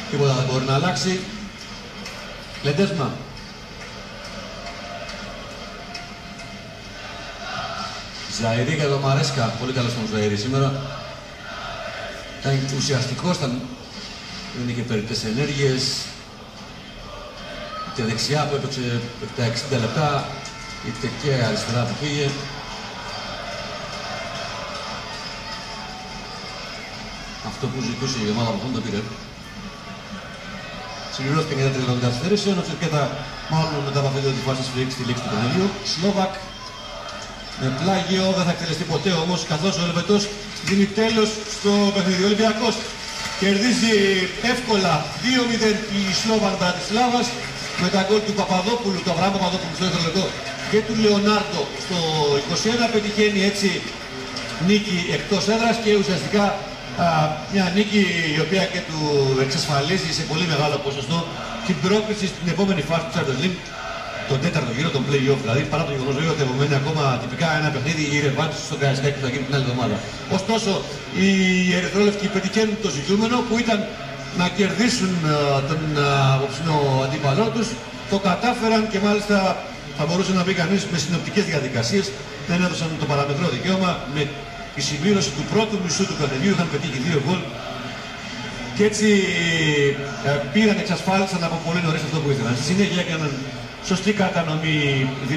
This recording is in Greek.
Τίποτα δεν μπορεί να αλλάξει. Λεντέσμα. Ζαΐρη για το Μαρέσκα. Πολύ καλός τον Ζαΐρη σήμερα. Ήταν ουσιαστικός, δεν είχε περιττές ενέργειες. Είτε δεξιά που έπαιξε τα 60 λεπτά, είτε και αριστερά που πήγε. Αυτό που ζητούσε η ομάδα που το πήρε. Συμπληρώθηκαν για τα τριλόγια καθυστερήσεων, ώστε και μάλλον μετά από αυτή τη φάση στη λήξη του παιχνιδιού. Σλόβακ με πλάγιο, δεν θα εκτελεστεί ποτέ όμως, καθώς ο Ελβετός δίνει τέλος στο παιχνίδι. Ο Ολυμπιακός κερδίζει εύκολα 2-0 η Σλόβακ Μπρατισλάβας με τα γκολ του Παπαδόπουλου, του Αβραάμ Παπαδόπουλου στο δεύτερο λεπτό και του Λεωνάρντο στο 21. Πετυχαίνει έτσι νίκη εκτός έδρας και ουσιαστικά μια νίκη η οποία και του εξασφαλίζει σε πολύ μεγάλο ποσοστό την πρόκριση στην επόμενη φάση του Champions League, τον τέταρτο γύρο, τον play-off. Δηλαδή, παρά το γεγονός ότι απομένει ακόμα τυπικά ένα παιχνίδι, η ρευάνση στο Καραϊσκάκι που θα γίνει την άλλη εβδομάδα. Ωστόσο, οι Ερυθρόλευκοι πετυχαίνουν το ζητούμενο που ήταν να κερδίσουν τον απόψινο αντίπαλό τους. Το κατάφεραν και μάλιστα θα μπορούσε να πει κανείς με συνοπτικές διαδικασίες. Δεν έδωσαν το παραμετρό δικαίωμα. Με η συμπλήρωση του πρώτου μισού του παιχνιδιού είχαν πετύχει 2 γκολ. Και έτσι εξασφάλισαν από πολύ νωρίς αυτό που ήθελαν. Στη συνέχεια έκαναν σωστή κατανομή